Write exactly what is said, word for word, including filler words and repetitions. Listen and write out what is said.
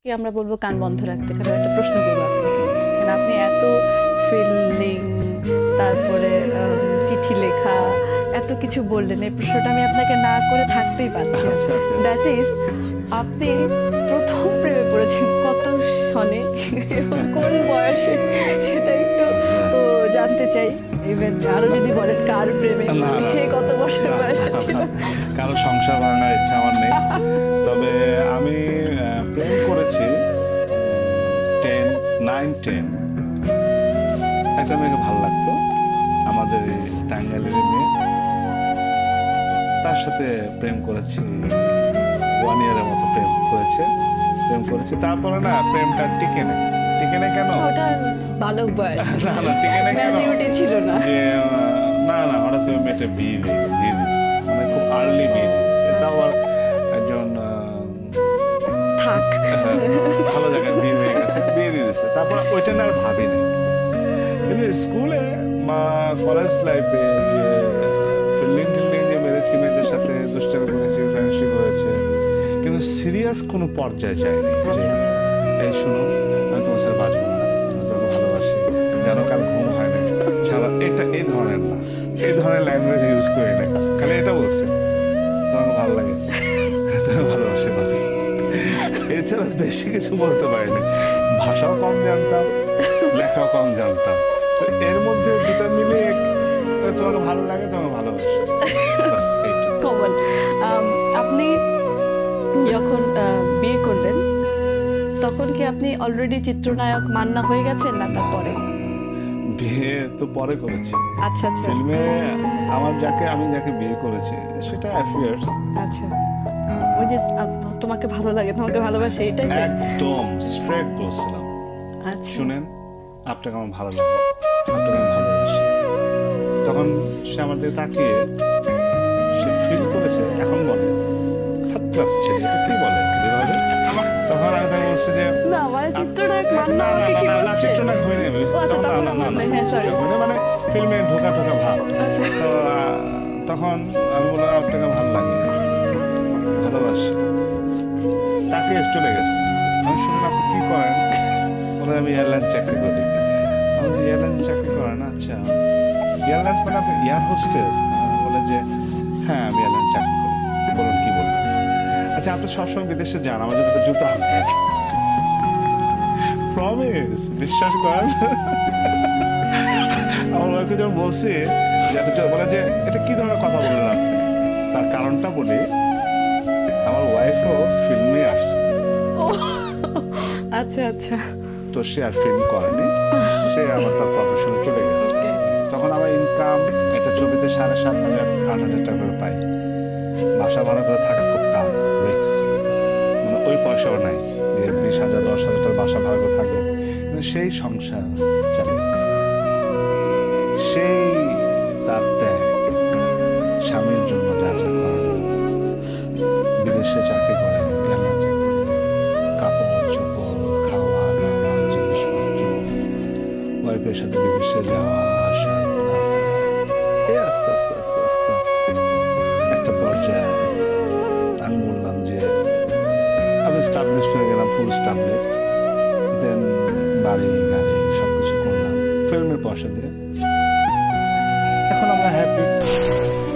কি আমরা বলবো কান বন্ধ রাখতে, কারণ একটা প্রশ্ন করবো আপনাকে, কারণ আপনি এত ফিলিং, তারপরে চিঠি লেখা, এত কিছু বললেন, এই প্রশ্নটা আমি আপনাকে না করে থাকতেই পারছি। দ্যাট ইজ, আপনি প্রথম প্রেমে পড়েছেন কত সনে এবং কোন বয়সে, সেটা একটু জানতে চাই। ইভেন আরো যদি বলেন কার প্রেমে, সে কত বছর বয়স ছিল? কারো সংসার বানানোর ইচ্ছা আমার নেই, তবে আমি প্রেম করেছি টেন নাইন টেন একটা মেয়েকে ভালো লাগতো, আমাদের এই টাঙ্গাইলের মেয়ে। তার সাথে প্রেম করেছি, ওয়ান ইয়ারের মতো প্রেম করেছে প্রেম করেছি তারপরে না প্রেমটা টিকে নেই। টিকে নেই কেন? ওটা বালক বয়স, না না টিকে নেই কেন? ম্যাচুরিটি ছিল না। না না হঠাৎ করে মেয়েটা বিয়ে হয়ে বিয়ে দিয়েছে, মানে খুব আর্লি বিয়ে দিয়েছে। তাও আর একজন থাক ভালো জায়গায় বিয়ে হয়ে গেছে, বিয়ে দিয়ে দিয়েছে। তারপর ওইটা না আর ভাবিনি। কিন্তু স্কুলে বা কলেজ লাইফে যে ফিল্ডিং টিল্ডিং যে মেরেছি, মেয়েদের সাথে দুষ্টামি করেছি, ফ্রেন্ডশিপ হয়েছে, কিন্তু সিরিয়াস কোনো পর্যায়ে যায়নি যে এই শুনো আমি তোমার সাথে বাঁচবো না, আমি তোমাকে ভালোবাসি, যেন কাল ঘুম হয় না সারা, এটা এই ধরনের না, এই ধরনের ল্যাঙ্গুয়েজ ইউজ করি না। খালি এটা বলছে তোমাকে ভালো লাগে, তুমি ভালোবাসি, বাস। এছাড়া বেশি কিছু বলতে পারিনি। ভাষাও কম জানতাম, লেখাও কম জানতাম। তো এর মধ্যে দুটা মিলে তোমাকে ভালো লাগে, তোমাকে ভালোবাসি, কমন। আপনি যখন বিয়ে করলেন তখন কি আপনি অলরেডি চিত্রনায়ক মান্না হয়ে গেছেন, না তারপরে? বিয়ে তো পরে করেছি। আচ্ছা আচ্ছা। ফিল্মে আমার যাকে আমি যাকে বিয়ে করেছি সেটা অ্যাফেয়ার্স। আচ্ছা, ওই যে তোমাকে ভালো লাগে, তোমাকে ভালোবাসে, এটাই একদম স্ট্রেট বলছিলাম। আচ্ছা, শুনেন, আপনাকে আমার ভালো লাগে, আপনাকে আমি ভালোবাসি। তখন সে আমার দিকে তাকিয়ে সে ফিল করেছে, এখন বলে থার্ড ক্লাস ছেলে, এটা কি বলে এভাবে? তখন আমি তাকে বলছি যে না মানে চিত্রনায়ক মান্না আমাকে কি বলছে? না চিত্রনায়ক হয়নি আমি, মানে ফিল্মে ঢোকা ঢোকা ভাব। তো তখন আমি বললাম আপনাকে ভালো লাগে, ভালোবাসি। তাকে চলে গেছে। আমি শুনুন আপনি কি করেন? বলে আমি এয়ারলাইন্স চাকরি করি। আমি বলছি এয়ারলাইন্স চাকরি করেন? আচ্ছা, এয়ারলাইন্স মানে আপনি এয়ার হোস্টেস? বলে যে হ্যাঁ আমি এয়ারলাইন্স চাকরি করি। বলুন কি বলুন? আচ্ছা আপনি সবসময় বিদেশে যান, আমার জন্য একটা জুতো আনবেন। প্রমিস, বিশ্বাস করেন। আমার ওয়াইফকে যখন বলছি বলে যে এটা কি ধরনের কথা বললেন আপনি, তার কারণটা বলি। আমার ওয়াইফও ফিল্মে আসছে। আচ্ছা আচ্ছা। তো সে আর ফিল্ম করেনি, সে আবার তার প্রফেশনে চলে গেছে। তখন আমার ইনকাম একটা ছবিতে সাড়ে সাত হাজার আট হাজার টাকা করে পাই। বাসা ভাড়া করে থাকা খুব টাফ, রিস্ক, মানে ওই পয়সাও নাই যে বিশ হাজার দশ হাজার টাকা বাসা ভাড়া করে থাকবো। কিন্তু সেই সংসার চালিয়েছে, সেই তার ত্যাগ, স্বামীর জন্য যা যা করে, বিদেশে চাকরি করে, কাপড় চোপড়, খাওয়া দাওয়া, জিনিসপত্র, ওয়াইফের সাথে বিদেশে যাওয়া আসা, আস্তে আস্তে আস্তে আস্তে একটা পর্যায়ে আমি বললাম যে আমি স্টাবলিশড হয়ে গেলাম, ফুল স্টাবলিশড। দেন বাড়ি গাড়ি সব কিছু করলাম ফিল্মের পয়সা দিয়ে। এখন আমরা হ্যাপি।